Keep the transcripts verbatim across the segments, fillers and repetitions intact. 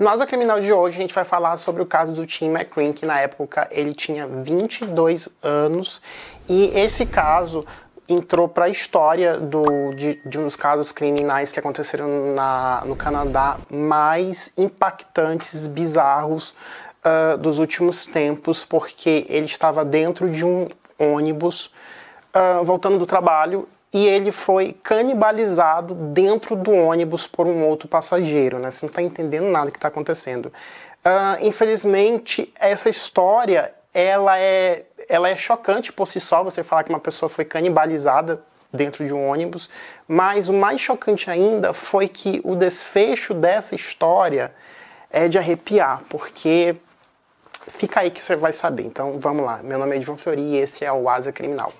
No Asa Criminal de hoje, a gente vai falar sobre o caso do Tim McCrean, que na época ele tinha vinte e dois anos, e esse caso entrou para a história do, de, de um dos casos criminais que aconteceram na, no Canadá mais impactantes, bizarros uh, dos últimos tempos, porque ele estava dentro de um ônibus uh, voltando do trabalho e ele foi canibalizado dentro do ônibus por um outro passageiro, né? Você não está entendendo nada do que está acontecendo. Uh, infelizmente, essa história ela é, ela é chocante por si só, você falar que uma pessoa foi canibalizada dentro de um ônibus, mas o mais chocante ainda foi que o desfecho dessa história é de arrepiar, porque fica aí que você vai saber. Então vamos lá, meu nome é João Fleury e esse é o Asa Criminal.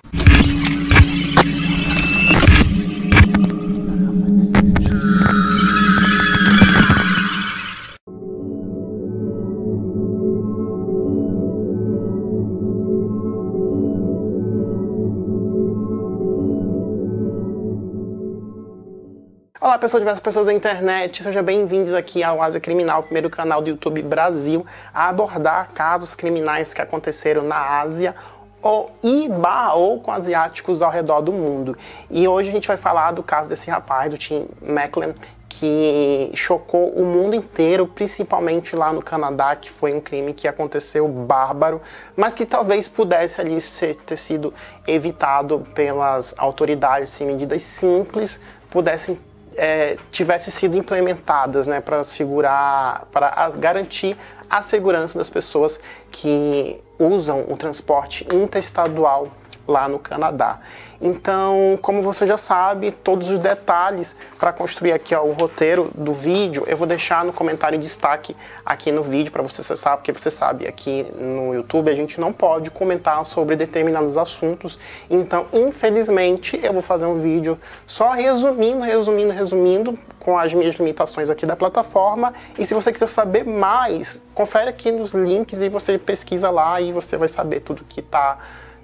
Olá pessoas, diversas pessoas da internet, sejam bem-vindos aqui ao Asa Criminal, o primeiro canal do YouTube Brasil a abordar casos criminais que aconteceram na Ásia ou, e barra, ou com asiáticos ao redor do mundo. E hoje a gente vai falar do caso desse rapaz, do Tim McCrean, que chocou o mundo inteiro, principalmente lá no Canadá, que foi um crime que aconteceu bárbaro, mas que talvez pudesse ali ser, ter sido evitado pelas autoridades se medidas simples pudessem É, tivesse sido implementadas, né, para segurar, para garantir a segurança das pessoas que usam o transporte interestadual lá no Canadá. Então, como você já sabe, todos os detalhes para construir aqui ó, o roteiro do vídeo, eu vou deixar no comentário em destaque aqui no vídeo para você acessar, porque você sabe, aqui no YouTube a gente não pode comentar sobre determinados assuntos, então, infelizmente, eu vou fazer um vídeo só resumindo, resumindo, resumindo, com as minhas limitações aqui da plataforma, e se você quiser saber mais, confere aqui nos links e você pesquisa lá e você vai saber tudo que está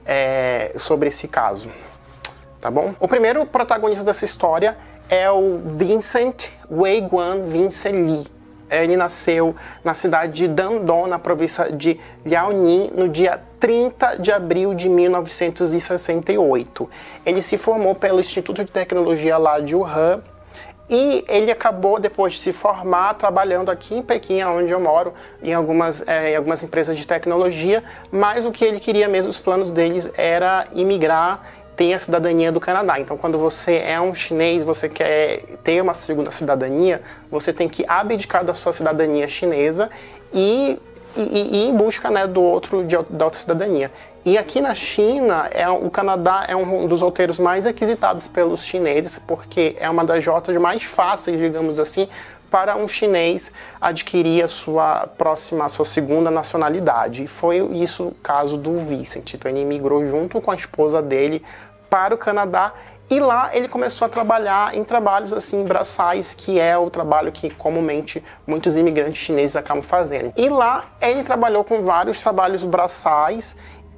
é, sobre esse caso. Tá bom? O primeiro protagonista dessa história é o Vincent Weiguan Vincent Lee. Ele nasceu na cidade de Dandong, na província de Liaoning, no dia trinta de abril de mil novecentos e sessenta e oito. Ele se formou pelo Instituto de Tecnologia lá de Wuhan e ele acabou, depois de se formar, trabalhando aqui em Pequim, onde eu moro, em algumas, é, em algumas empresas de tecnologia, mas o que ele queria mesmo, os planos deles, era imigrar, ter a cidadania do Canadá. Então, quando você é um chinês, você quer ter uma segunda cidadania, você tem que abdicar da sua cidadania chinesa e, e, e ir em busca, né, do outro, de, da outra cidadania. E aqui na China, é, o Canadá é um dos roteiros mais requisitados pelos chineses, porque é uma das rotas mais fáceis, digamos assim, para um chinês adquirir a sua próxima, a sua segunda nacionalidade. E foi isso o caso do Vincent. Então ele migrou junto com a esposa dele para o Canadá e lá ele começou a trabalhar em trabalhos assim braçais, que é o trabalho que comumente muitos imigrantes chineses acabam fazendo. E lá ele trabalhou com vários trabalhos braçais,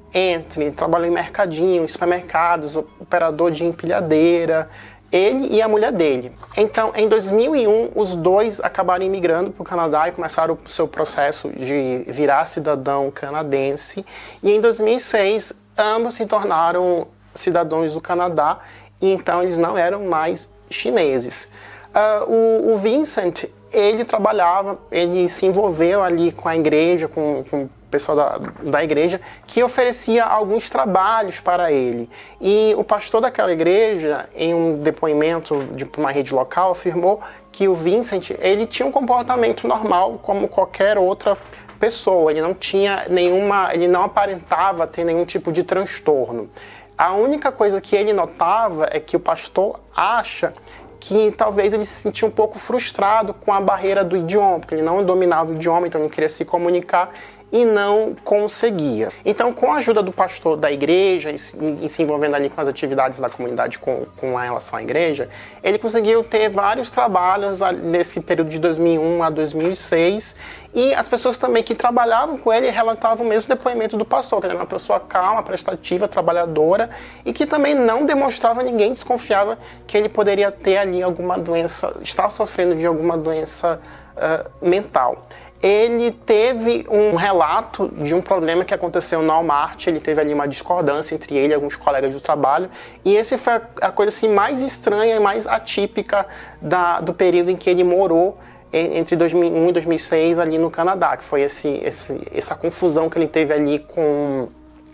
entre trabalhou em mercadinho, supermercados, operador de empilhadeira, ele e a mulher dele. Então, em dois mil e um, os dois acabaram imigrando para o Canadá e começaram o seu processo de virar cidadão canadense. E em dois mil e seis, ambos se tornaram cidadãos do Canadá e então eles não eram mais chineses. Uh, o, o Vincent, ele trabalhava, ele se envolveu ali com a igreja, com, com o pessoal da, da igreja, que oferecia alguns trabalhos para ele. E o pastor daquela igreja, em um depoimento de uma rede local, afirmou que o Vincent, ele tinha um comportamento normal como qualquer outra pessoa. Ele não tinha nenhuma, ele não aparentava ter nenhum tipo de transtorno. A única coisa que ele notava é que o pastor acha que talvez ele se sentia um pouco frustrado com a barreira do idioma, porque ele não dominava o idioma, então não queria se comunicar, e não conseguia. Então, com a ajuda do pastor da igreja e se, e se envolvendo ali com as atividades da comunidade com, com a relação à igreja, ele conseguiu ter vários trabalhos nesse período de dois mil e um a dois mil e seis, e as pessoas também que trabalhavam com ele relatavam o mesmo depoimento do pastor, que ele era uma pessoa calma, prestativa, trabalhadora, e que também não demonstrava, ninguém desconfiava que ele poderia ter ali alguma doença, estar sofrendo de alguma doença uh, mental. Ele teve um relato de um problema que aconteceu no Walmart, ele teve ali uma discordância entre ele e alguns colegas do trabalho, e esse foi a coisa assim, mais estranha e mais atípica da, do período em que ele morou entre dois mil e um e dois mil e seis ali no Canadá, que foi esse, esse, essa confusão que ele teve ali com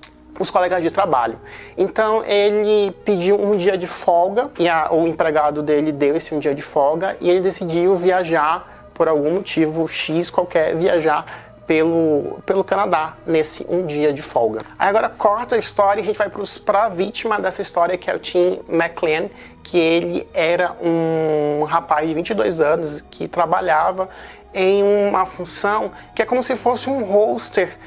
os colegas de trabalho. Então ele pediu um dia de folga, e a, o empregado dele deu esse um dia de folga, e ele decidiu viajar por algum motivo X qualquer, viajar pelo, pelo Canadá nesse um dia de folga. Aí agora corta a história e a gente vai para a vítima dessa história, que é o Tim McLean, que ele era um rapaz de vinte e dois anos que trabalhava em uma função que é como se fosse um hoster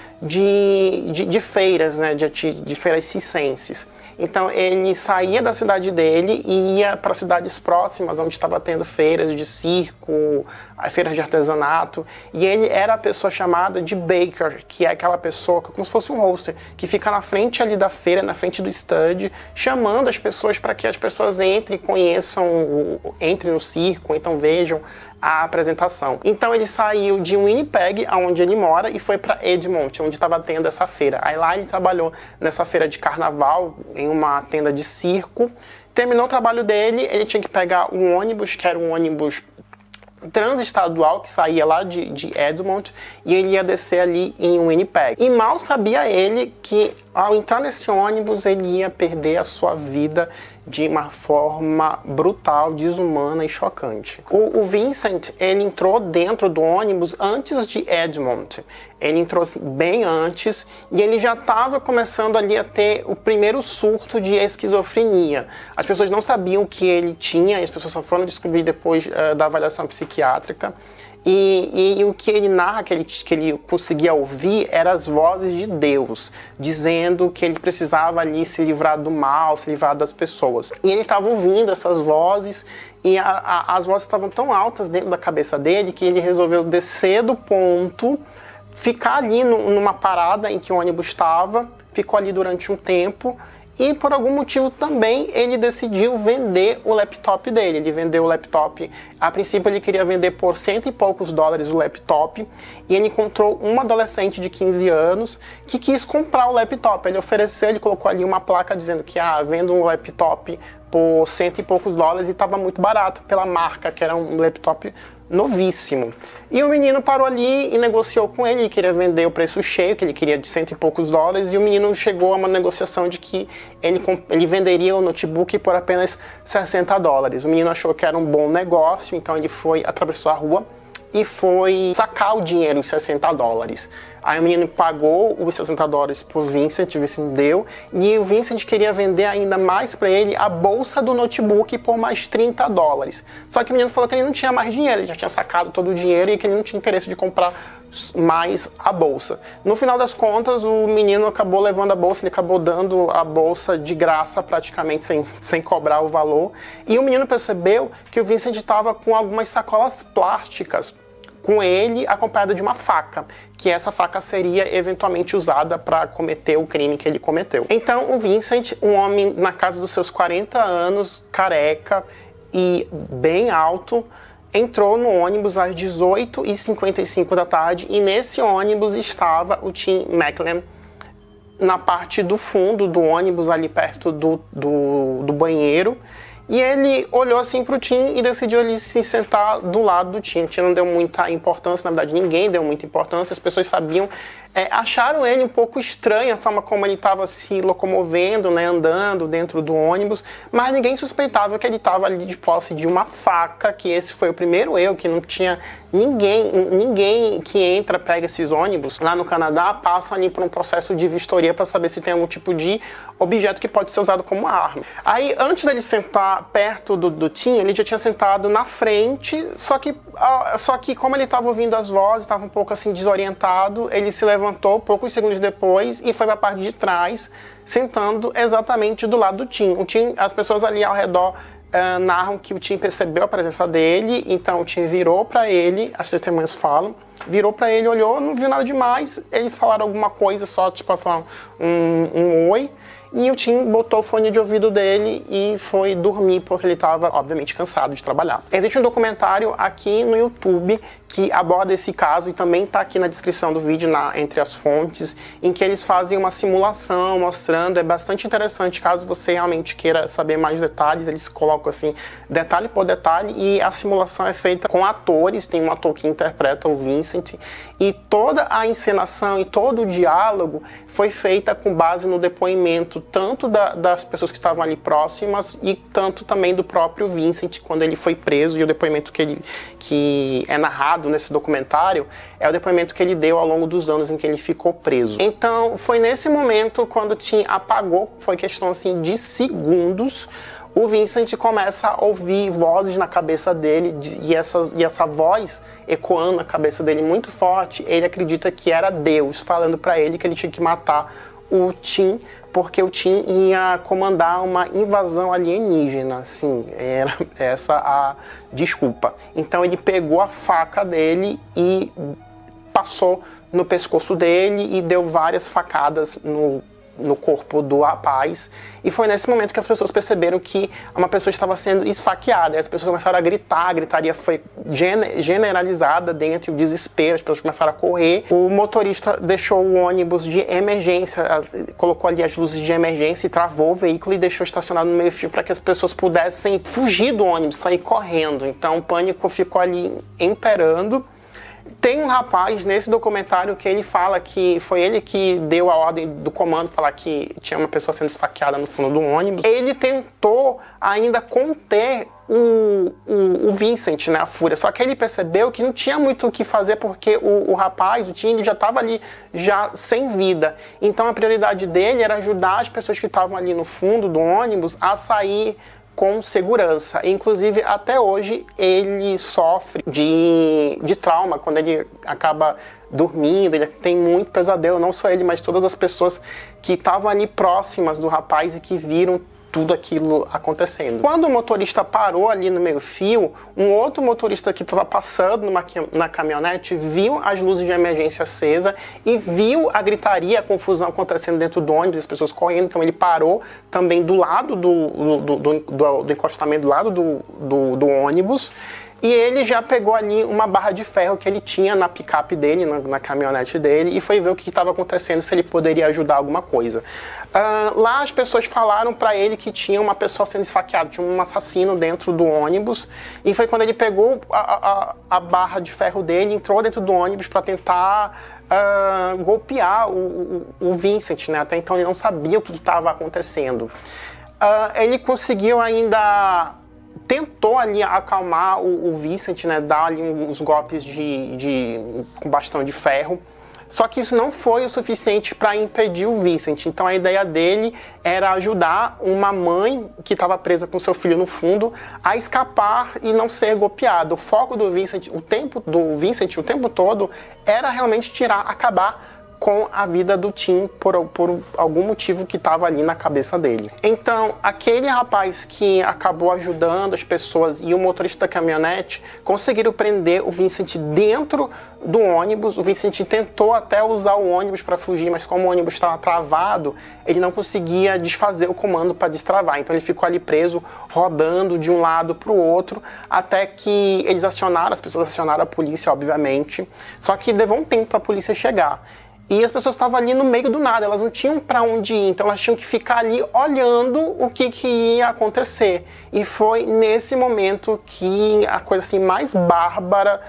de, de, de feiras, né, de, de feiras circenses. Então ele saía da cidade dele e ia para cidades próximas, onde estava tendo feiras de circo, feiras de artesanato, e ele era a pessoa chamada de baker, que é aquela pessoa, como se fosse um hoster, que fica na frente ali da feira, na frente do stand, chamando as pessoas para que as pessoas entrem, conheçam, entrem no circo, então vejam a apresentação. Então ele saiu de Winnipeg, onde ele mora, e foi para Edmonton, onde estava tendo essa feira. Aí lá ele trabalhou nessa feira de carnaval, em uma tenda de circo. Terminou o trabalho dele, ele tinha que pegar um ônibus, que era um ônibus transestadual, que saía lá de, de Edmonton, e ele ia descer ali em Winnipeg. E mal sabia ele que ao entrar nesse ônibus ele ia perder a sua vida de uma forma brutal, desumana e chocante. O, o Vincent, ele entrou dentro do ônibus antes de Edmonton. Ele entrou assim, bem antes, e ele já estava começando ali a ter o primeiro surto de esquizofrenia. As pessoas não sabiam o que ele tinha, as pessoas só foram descobrir depois uh, da avaliação psiquiátrica. E, e, e o que ele narra, que ele, que ele conseguia ouvir, eram as vozes de Deus, dizendo que ele precisava ali se livrar do mal, se livrar das pessoas. E ele estava ouvindo essas vozes, e a, a, as vozes estavam tão altas dentro da cabeça dele, que ele resolveu descer do ponto, ficar ali no, numa parada em que o ônibus estava, ficou ali durante um tempo, e por algum motivo também ele decidiu vender o laptop dele. Ele vendeu o laptop, a princípio ele queria vender por cento e poucos dólares o laptop, e ele encontrou uma adolescente de quinze anos que quis comprar o laptop. Ele ofereceu, ele colocou ali uma placa dizendo que, ah, vendo um laptop por cento e poucos dólares, e estava muito barato pela marca, que era um laptop novíssimo. E o menino parou ali e negociou com ele, ele queria vender o preço cheio, que ele queria de cento e poucos dólares, e o menino chegou a uma negociação de que ele, ele venderia o notebook por apenas sessenta dólares. O menino achou que era um bom negócio, então ele foi, atravessou a rua e foi sacar o dinheiro, os sessenta dólares. Aí o menino pagou os sessenta dólares pro Vincent, o Vincent deu, e o Vincent queria vender ainda mais para ele a bolsa do notebook por mais trinta dólares. Só que o menino falou que ele não tinha mais dinheiro, ele já tinha sacado todo o dinheiro e que ele não tinha interesse de comprar mais a bolsa. No final das contas, o menino acabou levando a bolsa, ele acabou dando a bolsa de graça, praticamente sem, sem cobrar o valor. E o menino percebeu que o Vincent estava com algumas sacolas plásticas com ele, acompanhada de uma faca, que essa faca seria eventualmente usada para cometer o crime que ele cometeu. Então o Vincent, um homem na casa dos seus quarenta anos, careca e bem alto, entrou no ônibus às dezoito e cinquenta e cinco da tarde, e nesse ônibus estava o Tim McLean na parte do fundo do ônibus, ali perto do, do, do banheiro. E ele olhou assim pro Tim e decidiu ali se sentar do lado do Tim. O Tim não deu muita importância, na verdade ninguém deu muita importância, as pessoas sabiam, é, acharam ele um pouco estranho, a forma como ele estava se locomovendo, né, andando dentro do ônibus, mas ninguém suspeitava que ele estava ali de posse de uma faca, que esse foi o primeiro erro, que não tinha ninguém, ninguém que entra, pega esses ônibus lá no Canadá, passa ali por um processo de vistoria para saber se tem algum tipo de objeto que pode ser usado como arma. Aí, antes dele sentar perto do, do Tim, ele já tinha sentado na frente, só que, só que como ele estava ouvindo as vozes, estava um pouco assim desorientado, ele se levantou levantou poucos segundos depois e foi para a parte de trás, sentando exatamente do lado do Tim. O Tim, as pessoas ali ao redor uh, narram que o Tim percebeu a presença dele, então o Tim virou para ele, as testemunhas falam, virou para ele, olhou, não viu nada demais, eles falaram alguma coisa só, tipo assim, um, um oi, e o Tim botou o fone de ouvido dele e foi dormir, porque ele estava, obviamente, cansado de trabalhar. Existe um documentário aqui no YouTube que aborda esse caso e também está aqui na descrição do vídeo, na, entre as fontes, em que eles fazem uma simulação mostrando, é bastante interessante, caso você realmente queira saber mais detalhes, eles colocam assim, detalhe por detalhe, e a simulação é feita com atores, tem um ator que interpreta o Vincent, e toda a encenação e todo o diálogo foi feita com base no depoimento tanto da, das pessoas que estavam ali próximas e tanto também do próprio Vincent quando ele foi preso, e o depoimento que, ele, que é narrado nesse documentário é o depoimento que ele deu ao longo dos anos em que ele ficou preso. Então foi nesse momento, quando o Tim apagou, foi questão assim de segundos, o Vincent começa a ouvir vozes na cabeça dele, e essa, e essa voz ecoando na cabeça dele muito forte, ele acredita que era Deus falando para ele que ele tinha que matar o Tim, porque o Tim ia comandar uma invasão alienígena, assim, era essa a desculpa. Então ele pegou a faca dele e passou no pescoço dele e deu várias facadas no no corpo do rapaz, e foi nesse momento que as pessoas perceberam que uma pessoa estava sendo esfaqueada, e as pessoas começaram a gritar, a gritaria foi generalizada dentro do desespero, as pessoas começaram a correr, o motorista deixou o ônibus de emergência, colocou ali as luzes de emergência e travou o veículo e deixou estacionado no meio-fio para que as pessoas pudessem fugir do ônibus, sair correndo, então o pânico ficou ali imperando. Tem um rapaz nesse documentário que ele fala que foi ele que deu a ordem do comando, falar que tinha uma pessoa sendo esfaqueada no fundo do ônibus. Ele tentou ainda conter o, o, o Vincent, né, a fúria, só que ele percebeu que não tinha muito o que fazer porque o, o rapaz, o Tim, ele já estava ali já sem vida. Então a prioridade dele era ajudar as pessoas que estavam ali no fundo do ônibus a sair com segurança. Inclusive, até hoje, ele sofre de, de trauma quando ele acaba dormindo, ele tem muito pesadelo, não só ele, mas todas as pessoas que estavam ali próximas do rapaz e que viram tudo aquilo acontecendo. Quando o motorista parou ali no meio-fio, um outro motorista que estava passando numa, na caminhonete viu as luzes de emergência acesa e viu a gritaria, a confusão acontecendo dentro do ônibus, as pessoas correndo, então ele parou também do lado do, do, do, do, do encostamento, do lado do, do, do ônibus, e ele já pegou ali uma barra de ferro que ele tinha na picape dele, na, na caminhonete dele, e foi ver o que estava acontecendo, se ele poderia ajudar alguma coisa. Uh, lá as pessoas falaram para ele que tinha uma pessoa sendo esfaqueada, tinha um assassino dentro do ônibus, e foi quando ele pegou a, a, a barra de ferro dele, entrou dentro do ônibus para tentar uh, golpear o, o, o Vincent, né? Até então ele não sabia o que estava acontecendo. Uh, ele conseguiu ainda... tentou ali acalmar o, o Vincent, né, dar ali uns golpes de, de, com bastão de ferro, só que isso não foi o suficiente para impedir o Vincent. Então a ideia dele era ajudar uma mãe que estava presa com seu filho no fundo a escapar e não ser golpeado. O foco do Vincent, o tempo do Vincent, o tempo todo, era realmente tirar, acabar com a vida do Tim por, por algum motivo que estava ali na cabeça dele. Então, aquele rapaz que acabou ajudando as pessoas e o motorista da caminhonete conseguiram prender o Vincent dentro do ônibus. O Vincent tentou até usar o ônibus para fugir, mas como o ônibus estava travado, ele não conseguia desfazer o comando para destravar. Então ele ficou ali preso, rodando de um lado para o outro, até que eles acionaram, as pessoas acionaram a polícia, obviamente, só que levou um tempo para a polícia chegar. E as pessoas estavam ali no meio do nada, elas não tinham para onde ir, então elas tinham que ficar ali olhando o que, que ia acontecer. E foi nesse momento que a coisa assim mais bárbara,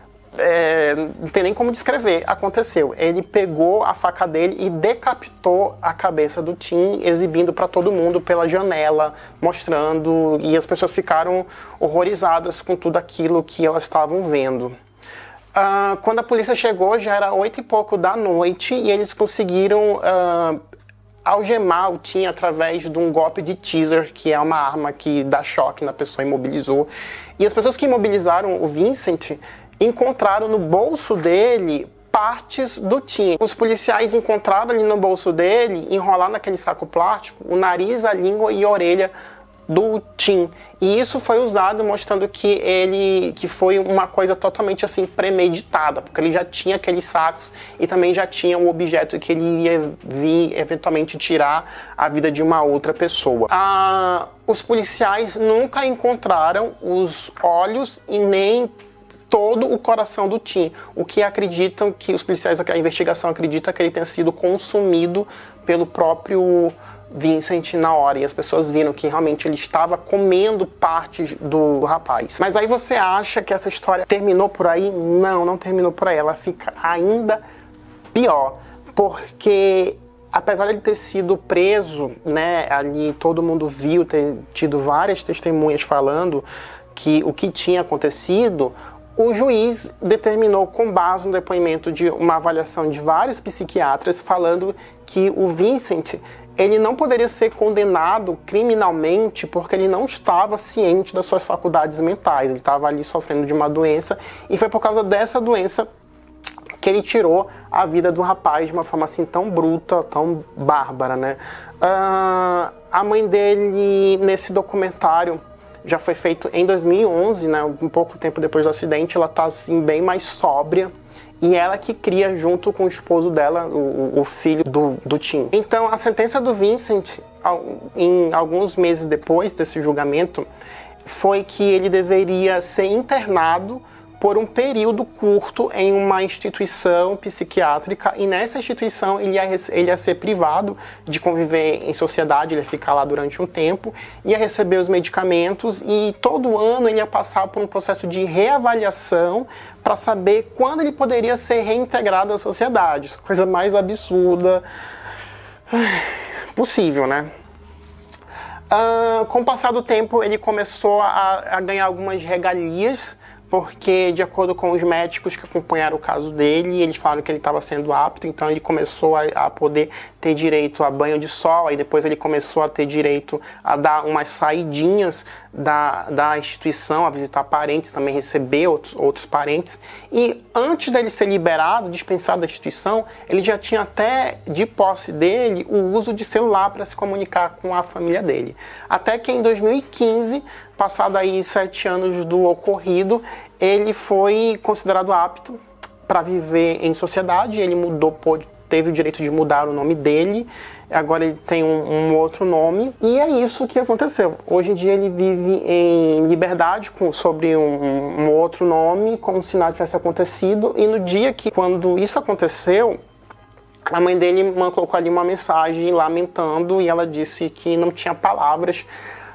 é, não tem nem como descrever, aconteceu. Ele pegou a faca dele e decapitou a cabeça do Tim, exibindo para todo mundo pela janela, mostrando, e as pessoas ficaram horrorizadas com tudo aquilo que elas estavam vendo. Uh, quando a polícia chegou, já era oito e pouco da noite e eles conseguiram uh, algemar o Tim através de um golpe de teaser, que é uma arma que dá choque na pessoa, imobilizou. E as pessoas que imobilizaram o Vincent encontraram no bolso dele partes do Tim. Os policiais encontraram ali no bolso dele, enrolado naquele saco plástico, o nariz, a língua e a orelha do Tim. E isso foi usado mostrando que ele que foi uma coisa totalmente assim premeditada, porque ele já tinha aqueles sacos e também já tinha um objeto que ele ia vir eventualmente tirar a vida de uma outra pessoa. Ah, os policiais nunca encontraram os olhos e nem todo o coração do Tim, o que acreditam que os policiais, a investigação acredita que ele tenha sido consumido pelo próprio Vincent na hora, e as pessoas viram que realmente ele estava comendo partes do rapaz. Mas aí você acha que essa história terminou por aí? Não, não terminou por aí, ela fica ainda pior, porque apesar de ele ter sido preso, né, ali todo mundo viu, ter tido várias testemunhas falando que o que tinha acontecido, o juiz determinou, com base no depoimento de uma avaliação de vários psiquiatras, falando que o Vincent ele não poderia ser condenado criminalmente porque ele não estava ciente das suas faculdades mentais. Ele estava ali sofrendo de uma doença e foi por causa dessa doença que ele tirou a vida do rapaz de uma forma assim tão bruta, tão bárbara, né? Uh, a mãe dele, nesse documentário, já foi feito em dois mil e onze, né? Um pouco tempo depois do acidente, ela tá assim bem mais sóbria. E ela que cria junto com o esposo dela, o, o filho do, do Tim. Então, a sentença do Vincent, em alguns meses depois desse julgamento, foi que ele deveria ser internado por um período curto em uma instituição psiquiátrica, e nessa instituição ele ia, ele ia ser privado de conviver em sociedade, ele ia ficar lá durante um tempo, ia receber os medicamentos, e todo ano ele ia passar por um processo de reavaliação para saber quando ele poderia ser reintegrado à sociedade. Coisa mais absurda possível, né? Uh, com o passar do tempo, ele começou a, a ganhar algumas regalias, porque, de acordo com os médicos que acompanharam o caso dele, eles falaram que ele estava sendo apto, então ele começou a, a poder ter direito a banho de sol, aí depois ele começou a ter direito a dar umas saidinhas da, da instituição, a visitar parentes, também receber outros, outros parentes. E antes dele ser liberado, dispensado da instituição, ele já tinha até de posse dele o uso de celular para se comunicar com a família dele. Até que em dois mil e quinze, passado aí sete anos do ocorrido, ele foi considerado apto para viver em sociedade. Ele mudou, pôde, teve o direito de mudar o nome dele, agora ele tem um, um outro nome, e é isso que aconteceu. Hoje em dia ele vive em liberdade, com, sobre um, um outro nome, como se nada tivesse acontecido, e no dia que, quando isso aconteceu, a mãe dele colocou ali uma mensagem lamentando, e ela disse que não tinha palavras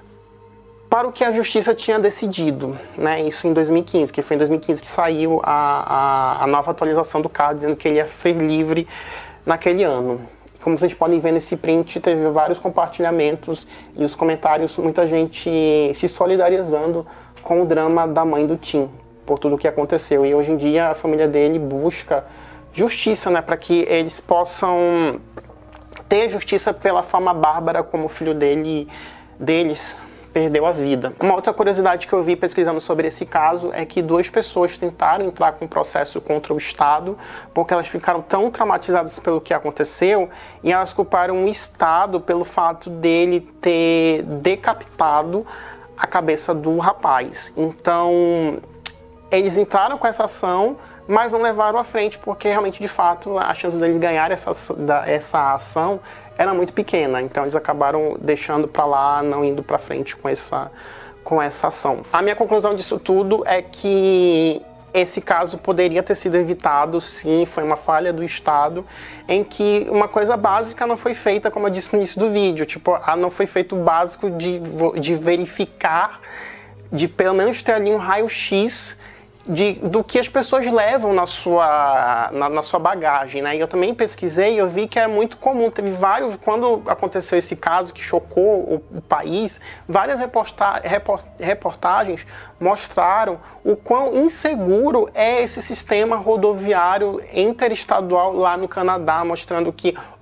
para o que a justiça tinha decidido, né? Isso em dois mil e quinze, que foi em dois mil e quinze que saiu a, a, a nova atualização do caso, dizendo que ele ia ser livre naquele ano. Como vocês podem ver nesse print, teve vários compartilhamentos e os comentários, muita gente se solidarizando com o drama da mãe do Tim, por tudo o que aconteceu. E hoje em dia a família dele busca justiça, né? Para que eles possam ter justiça pela forma bárbara como o filho dele, deles perdeu a vida. Uma outra curiosidade que eu vi pesquisando sobre esse caso é que duas pessoas tentaram entrar com um processo contra o Estado porque elas ficaram tão traumatizadas pelo que aconteceu, e elas culparam o Estado pelo fato dele ter decapitado a cabeça do rapaz. Então, eles entraram com essa ação, mas não levaram à frente porque realmente, de fato, a chance deles ganharem essa, essa ação era muito pequena, então eles acabaram deixando para lá, não indo para frente com essa, com essa ação. A minha conclusão disso tudo é que esse caso poderia ter sido evitado, sim, foi uma falha do Estado, em que uma coisa básica não foi feita, como eu disse no início do vídeo, tipo, não foi feito o básico de, de verificar, de pelo menos ter ali um raio-x De, do que as pessoas levam na sua, na, na sua bagagem, né? E eu também pesquisei e eu vi que é muito comum. Teve vários, quando aconteceu esse caso que chocou o, o país, várias reporta, report, reportagens mostraram o quão inseguro é esse sistema rodoviário interestadual lá no Canadá, mostrando que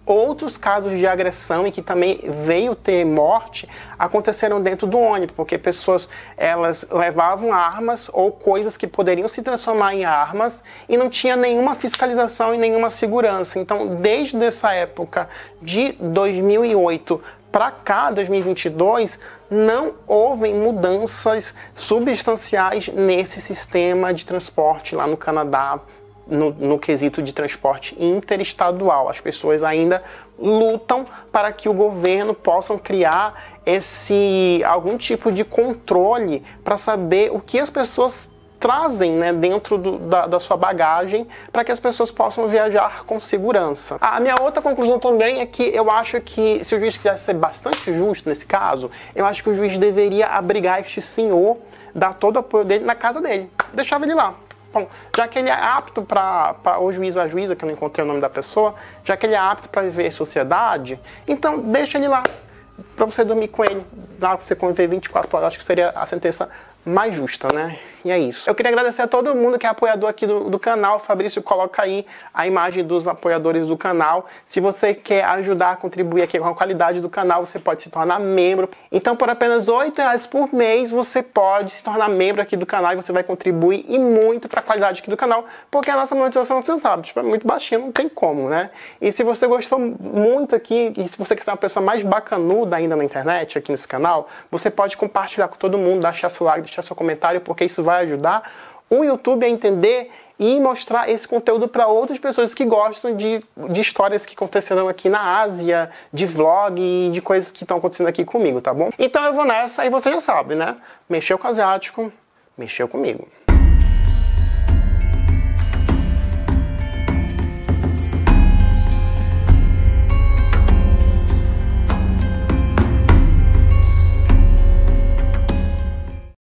outros casos de agressão e que também veio ter morte aconteceram dentro do ônibus, porque pessoas elas levavam armas ou coisas que poderiam se transformar em armas e não tinha nenhuma fiscalização e nenhuma segurança. Então, desde essa época de dois mil e oito para cá, dois mil e vinte e dois, não houve mudanças substanciais nesse sistema de transporte lá no Canadá, No, no quesito de transporte interestadual. As pessoas ainda lutam para que o governo possa criar esse algum tipo de controle para saber o que as pessoas trazem, né, dentro do, da, da sua bagagem, para que as pessoas possam viajar com segurança. A minha outra conclusão também é que eu acho que, se o juiz quisesse ser bastante justo nesse caso, eu acho que o juiz deveria abrigar este senhor, dar todo o apoio dele na casa dele, deixava ele lá. Bom, já que ele é apto para, o juiz, a juíza, que eu não encontrei o nome da pessoa, já que ele é apto para viver em sociedade, então deixa ele lá, para você dormir com ele, dá para você conviver vinte e quatro horas, acho que seria a sentença mais justa, né? E é isso. Eu queria agradecer a todo mundo que é apoiador aqui do, do canal. Fabrício, coloca aí a imagem dos apoiadores do canal. Se você quer ajudar a contribuir aqui com a qualidade do canal, você pode se tornar membro. Então, por apenas oito reais por mês, você pode se tornar membro aqui do canal e você vai contribuir e muito para a qualidade aqui do canal, porque a nossa monetização, você sabe, tipo, é muito baixinha, não tem como, né? E se você gostou muito aqui, e se você quer ser uma pessoa mais bacanuda ainda na internet, aqui nesse canal, você pode compartilhar com todo mundo, deixar seu like, deixar seu comentário, porque isso vai ajudar o YouTube a entender e mostrar esse conteúdo para outras pessoas que gostam de, de histórias que aconteceram aqui na Ásia, de vlog e de coisas que estão acontecendo aqui comigo, tá bom? Então eu vou nessa e você já sabe, né? Mexeu com o asiático, mexeu comigo.